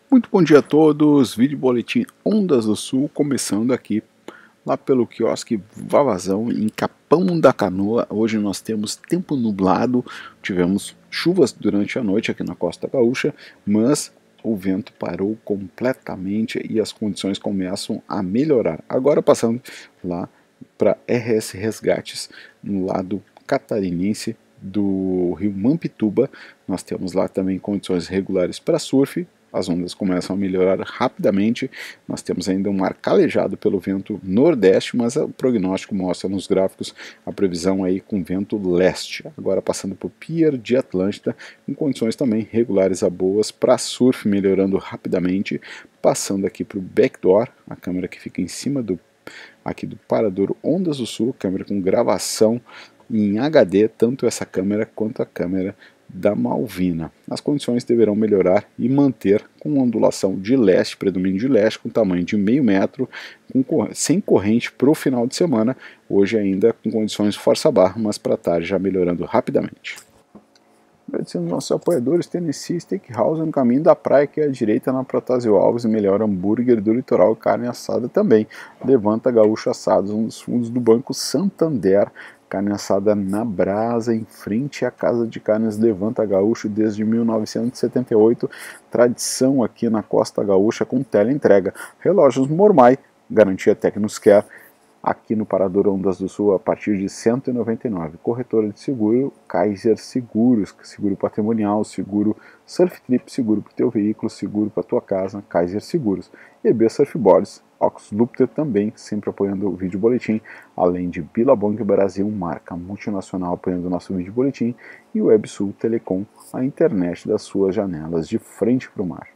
Muito bom dia a todos, vídeo boletim Ondas do Sul, começando aqui lá pelo quiosque Vavazão, em Capão da Canoa. Hoje nós temos tempo nublado, tivemos chuvas durante a noite aqui na Costa Gaúcha, mas o vento parou completamente e as condições começam a melhorar. Agora passando lá para RS Resgates, no lado catarinense do rio Mampituba, nós temos lá também condições regulares para surf. As ondas começam a melhorar rapidamente, nós temos ainda um mar calejado pelo vento nordeste, mas o prognóstico mostra nos gráficos a previsão aí com vento leste. Agora passando por Pier de Atlântida, em condições também regulares a boas para surf, melhorando rapidamente, passando aqui para o backdoor, a câmera que fica em cima aqui do Paradouro Ondas do Sul, câmera com gravação em HD, tanto essa câmera quanto a câmera da Malvina. As condições deverão melhorar e manter com ondulação de leste, predomínio de leste, com tamanho de meio metro, sem corrente para o final de semana, hoje ainda com condições força barra, mas para tarde já melhorando rapidamente. Agradecendo aos nossos apoiadores, Tennessee Steakhouse no caminho da praia, que é à direita na Protásio Alves, melhor hambúrguer do litoral, carne assada também. Levanta Gaúcho Assados, um dos fundos do Banco Santander, carne assada na brasa, em frente à Casa de Carnes Levanta Gaúcho desde 1978, tradição aqui na Costa Gaúcha com teleentrega. Relógios Mormai, garantia Tecnoscare, aqui no Parador Ondas do Sul a partir de R$ 199. Corretora de seguro, Kaiser Seguros, seguro patrimonial, seguro Surf Trip, seguro para o teu veículo, seguro para a tua casa, Kaiser Seguros. EB Surfboards, Oxlupter também, sempre apoiando o vídeo boletim, além de Billabong Brasil, marca multinacional apoiando o nosso vídeo boletim, e o WebSul Telecom, a internet das suas janelas de frente para o mar.